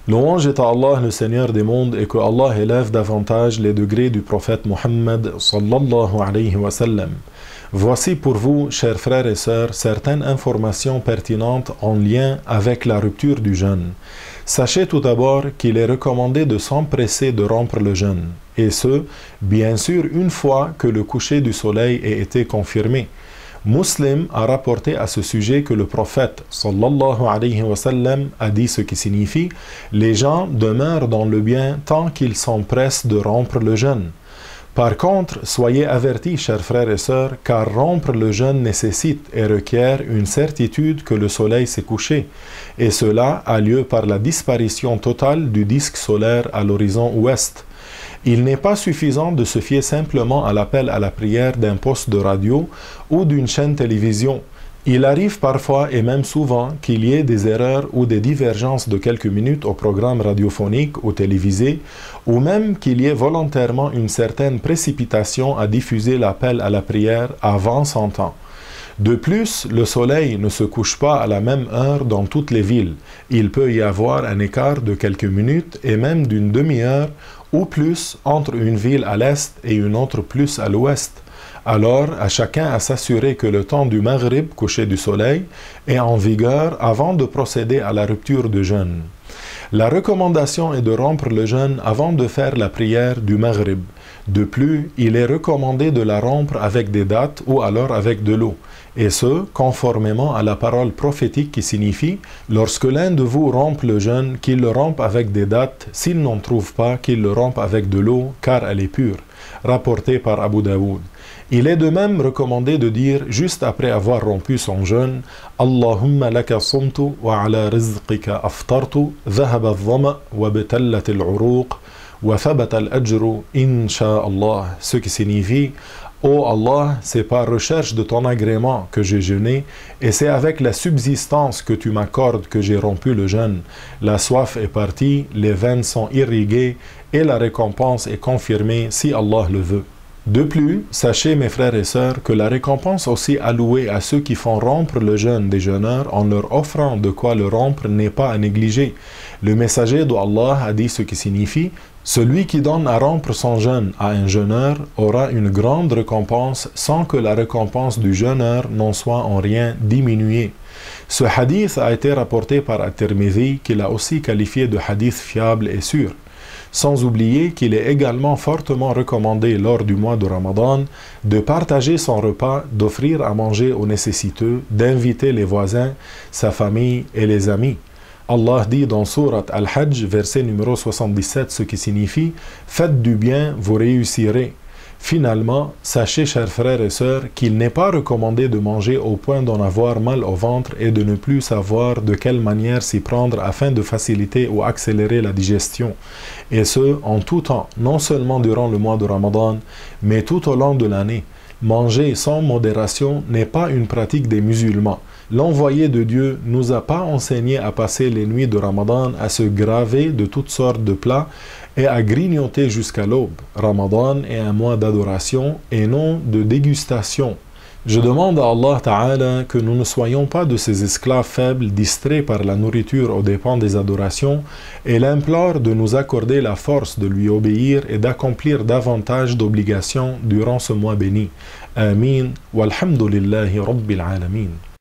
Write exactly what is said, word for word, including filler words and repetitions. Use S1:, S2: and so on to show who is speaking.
S1: Louange est à Allah, le Seigneur des mondes, et que Allah élève davantage les degrés du prophète Muhammad sallallahu alayhi wa sallam. Voici pour vous, chers frères et sœurs, certaines informations pertinentes en lien avec la rupture du jeûne. Sachez tout d'abord qu'il est recommandé de s'empresser de rompre le jeûne, et ce, bien sûr, une fois que le coucher du soleil ait été confirmé. Muslim a rapporté à ce sujet que le prophète sallallahu alayhi wa sallam a dit ce qui signifie « Les gens demeurent dans le bien tant qu'ils s'empressent de rompre le jeûne ». Par contre, soyez avertis, chers frères et sœurs, car rompre le jeûne nécessite et requiert une certitude que le soleil s'est couché, et cela a lieu par la disparition totale du disque solaire à l'horizon ouest. Il n'est pas suffisant de se fier simplement à l'appel à la prière d'un poste de radio ou d'une chaîne télévision. Il arrive parfois et même souvent qu'il y ait des erreurs ou des divergences de quelques minutes au programme radiophonique ou télévisé, ou même qu'il y ait volontairement une certaine précipitation à diffuser l'appel à la prière avant son temps. De plus, le soleil ne se couche pas à la même heure dans toutes les villes. Il peut y avoir un écart de quelques minutes et même d'une demi-heure ou plus entre une ville à l'est et une autre plus à l'ouest. Alors, à chacun à s'assurer que le temps du Maghrib, coucher du soleil, est en vigueur avant de procéder à la rupture du jeûne. La recommandation est de rompre le jeûne avant de faire la prière du Maghrib. De plus, il est recommandé de la rompre avec des dattes ou alors avec de l'eau, et ce, conformément à la parole prophétique qui signifie « Lorsque l'un de vous rompe le jeûne, qu'il le rompe avec des dattes, s'il n'en trouve pas, qu'il le rompe avec de l'eau, car elle est pure », rapporté par Abu Daoud. Il est de même recommandé de dire, juste après avoir rompu son jeûne, « Allahumma laka sumtu wa ala rizqika aftartu, dhahaba al-dhama wa betallat al-uruq, wa thabata al-ajru, insha'Allah » ce qui signifie « Ô Allah, c'est par recherche de ton agrément que j'ai jeûné, et c'est avec la subsistance que tu m'accordes que j'ai rompu le jeûne. La soif est partie, les veines sont irriguées, et la récompense est confirmée si Allah le veut. » De plus, sachez mes frères et sœurs que la récompense aussi allouée à ceux qui font rompre le jeûne des jeûneurs en leur offrant de quoi le rompre n'est pas à négliger. Le messager d'Allah a dit ce qui signifie « Celui qui donne à rompre son jeûne à un jeûneur aura une grande récompense sans que la récompense du jeûneur n'en soit en rien diminuée. » Ce hadith a été rapporté par At-Tirmidhi, qu'il a aussi qualifié de hadith fiable et sûr. Sans oublier qu'il est également fortement recommandé lors du mois de Ramadan de partager son repas, d'offrir à manger aux nécessiteux, d'inviter les voisins, sa famille et les amis. Allah dit dans Surat Al-Hajj, verset numéro soixante-dix-sept, ce qui signifie « Faites du bien, vous réussirez ». Finalement, sachez, chers frères et sœurs, qu'il n'est pas recommandé de manger au point d'en avoir mal au ventre et de ne plus savoir de quelle manière s'y prendre afin de faciliter ou accélérer la digestion. Et ce, en tout temps, non seulement durant le mois de Ramadan, mais tout au long de l'année. Manger sans modération n'est pas une pratique des musulmans. L'envoyé de Dieu nous a pas enseigné à passer les nuits de Ramadan à se graver de toutes sortes de plats et à grignoter jusqu'à l'aube. Ramadan est un mois d'adoration et non de dégustation. Je demande à Allah Ta'ala que nous ne soyons pas de ces esclaves faibles distraits par la nourriture aux dépens des adorations et l'implore de nous accorder la force de lui obéir et d'accomplir davantage d'obligations durant ce mois béni. Amin. Walhamdulillahi Rabbil Alamin.